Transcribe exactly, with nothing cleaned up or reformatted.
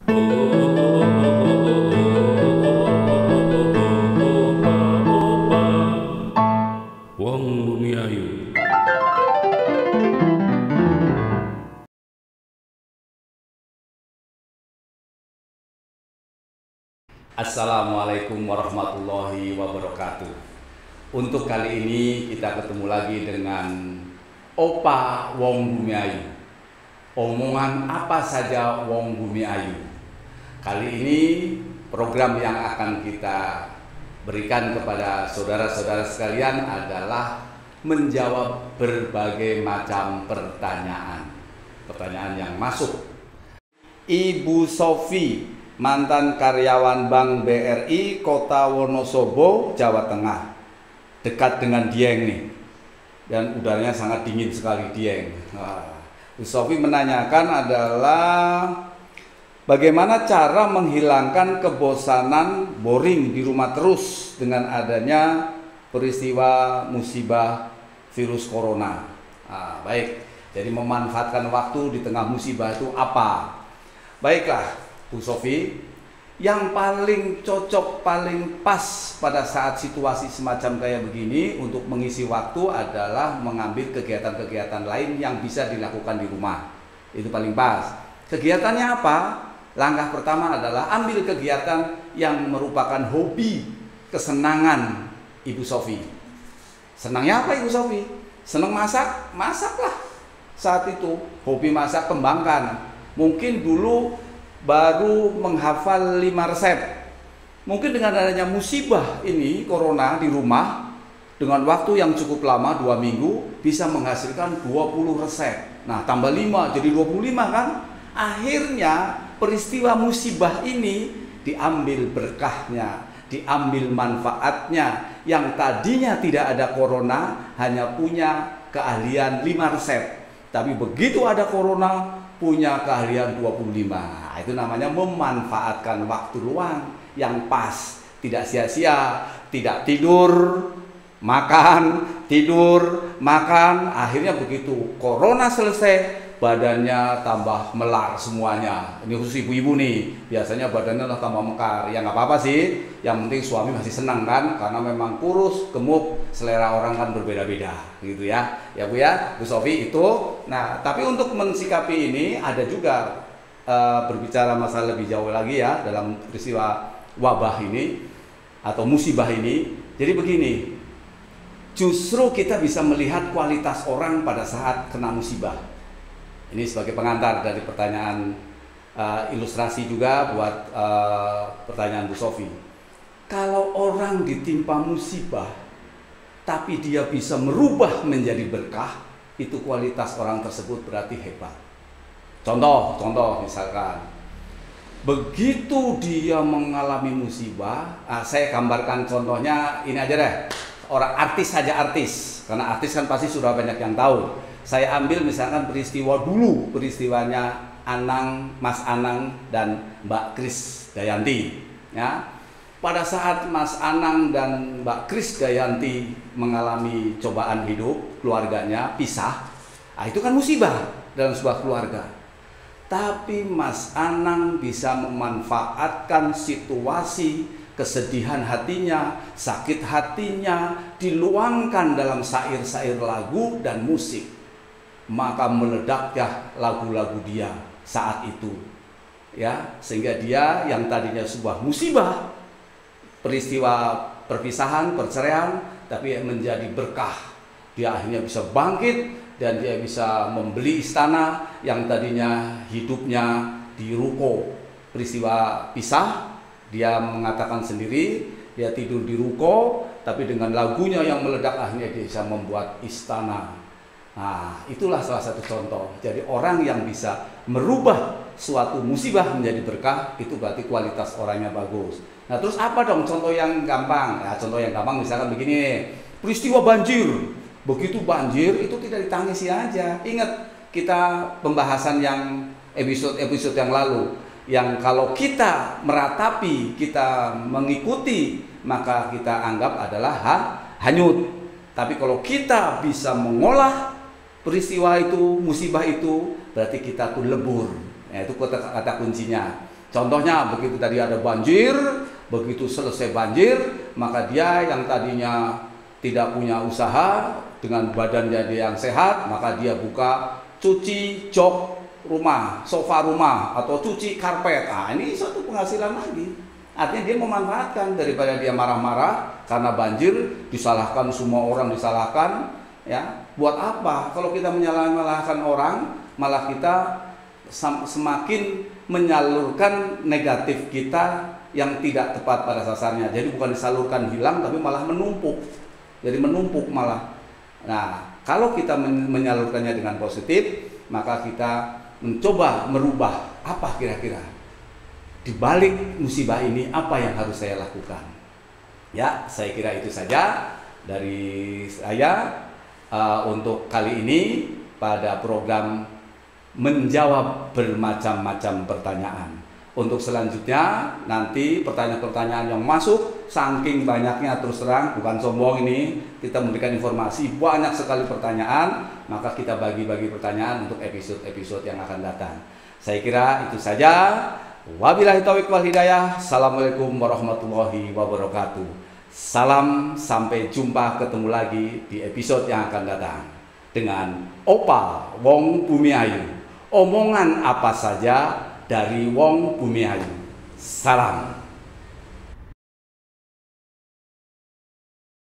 Wong Bumi Ayu. Assalamualaikum warahmatullahi wabarakatuh. Untuk kali ini kita ketemu lagi dengan Opa Wong Bumi Ayu. Omongan apa saja Wong Bumi Ayu. Kali ini program yang akan kita berikan kepada saudara-saudara sekalian adalah menjawab berbagai macam pertanyaan. Pertanyaan yang masuk. Ibu Sofi, mantan karyawan Bank B R I Kota Wonosobo, Jawa Tengah. Dekat dengan Dieng nih. Dan udaranya sangat dingin sekali Dieng. Nah, Bu Sofi menanyakan adalah bagaimana cara menghilangkan kebosanan boring di rumah terus dengan adanya peristiwa musibah virus corona. Nah, baik, jadi memanfaatkan waktu di tengah musibah itu apa? Baiklah, Bu Sofi, yang paling cocok, paling pas pada saat situasi semacam kayak begini untuk mengisi waktu adalah mengambil kegiatan-kegiatan lain yang bisa dilakukan di rumah. Itu paling pas. Kegiatannya apa? Langkah pertama adalah ambil kegiatan yang merupakan hobi, kesenangan Ibu Sofi. Senangnya apa Ibu Sofi? Senang masak? Masaklah. Saat itu hobi masak kembangkan. Mungkin dulu baru menghafal lima resep. Mungkin dengan adanya musibah ini, corona di rumah, dengan waktu yang cukup lama, dua minggu, bisa menghasilkan dua puluh resep. Nah, tambah lima, jadi dua puluh lima kan? Akhirnya peristiwa musibah ini diambil berkahnya, diambil manfaatnya. Yang tadinya tidak ada corona, hanya punya keahlian lima resep. Tapi begitu ada corona, punya keahlian dua puluh lima. Itu namanya memanfaatkan waktu luang yang pas, tidak sia-sia, tidak tidur, makan, tidur, makan. Akhirnya begitu corona selesai, badannya tambah melar semuanya. Ini khusus ibu-ibu nih, biasanya badannya lah tambah mekar. Ya nggak apa-apa sih, yang penting suami masih senang kan, karena memang kurus, gemuk, selera orang kan berbeda-beda, gitu ya. Ya Bu ya, Bu Sofi itu. Nah, tapi untuk mensikapi ini ada juga uh, berbicara masalah lebih jauh lagi ya dalam peristiwa wabah ini atau musibah ini. Jadi begini, justru kita bisa melihat kualitas orang pada saat kena musibah. Ini sebagai pengantar dari pertanyaan uh, ilustrasi juga buat uh, pertanyaan Bu Sofi. Kalau orang ditimpa musibah, tapi dia bisa merubah menjadi berkah, itu kualitas orang tersebut berarti hebat. Contoh, contoh misalkan, begitu dia mengalami musibah, ah, saya gambarkan contohnya ini aja deh, orang artis saja artis, karena artis kan pasti sudah banyak yang tahu. Saya ambil misalkan peristiwa dulu, peristiwanya Anang, Mas Anang dan Mbak Kris Dayanti. Ya, pada saat Mas Anang dan Mbak Kris Dayanti mengalami cobaan hidup, keluarganya pisah, nah, itu kan musibah dalam sebuah keluarga. Tapi Mas Anang bisa memanfaatkan situasi kesedihan hatinya, sakit hatinya, diluangkan dalam syair-syair lagu dan musik. Maka meledaknya lagu-lagu dia saat itu, ya, sehingga dia yang tadinya sebuah musibah, peristiwa perpisahan, perceraian, tapi menjadi berkah. Dia akhirnya bisa bangkit dan dia bisa membeli istana yang tadinya hidupnya di ruko. Peristiwa pisah, dia mengatakan sendiri, dia tidur di ruko, tapi dengan lagunya yang meledak akhirnya dia bisa membuat istana. Nah, itulah salah satu contoh. Jadi orang yang bisa merubah suatu musibah menjadi berkah, itu berarti kualitas orangnya bagus. Nah, terus apa dong contoh yang gampang? Ya, contoh yang gampang misalkan begini, peristiwa banjir. Begitu banjir itu tidak ditangisi aja. Ingat kita pembahasan yang episode-episode yang lalu, yang kalau kita meratapi, kita mengikuti, maka kita anggap adalah ha, hanyut. Tapi kalau kita bisa mengolah peristiwa itu, musibah itu, berarti kita tuh lebur. Ya, itu kata, kata kuncinya. Contohnya begitu tadi ada banjir, begitu selesai banjir, maka dia yang tadinya tidak punya usaha dengan badannya dia yang sehat, maka dia buka cuci jok rumah, sofa rumah, atau cuci karpet. Ah, ini suatu penghasilan lagi. Artinya dia memanfaatkan daripada dia marah-marah karena banjir, disalahkan semua orang disalahkan, ya. Buat apa? Kalau kita menyalahkan orang, malah kita semakin menyalurkan negatif kita yang tidak tepat pada sasarannya. Jadi bukan disalurkan hilang, tapi malah menumpuk. Jadi menumpuk malah. Nah, kalau kita menyalurkannya dengan positif, maka kita mencoba merubah apa kira-kira di balik musibah ini, apa yang harus saya lakukan. Ya, saya kira itu saja dari saya uh, untuk kali ini pada program menjawab bermacam-macam pertanyaan. Untuk selanjutnya nanti pertanyaan-pertanyaan yang masuk saking banyaknya, terus terang bukan sombong ini, kita memberikan informasi banyak sekali pertanyaan, maka kita bagi-bagi pertanyaan untuk episode-episode yang akan datang. Saya kira itu saja. Wabillahi taufiq wal hidayah. Assalamualaikum warahmatullahi wabarakatuh. Salam, sampai jumpa, ketemu lagi di episode yang akan datang dengan Opa Wong Bumiayu. Omongan apa saja dari Wong Bumiayu. Salam.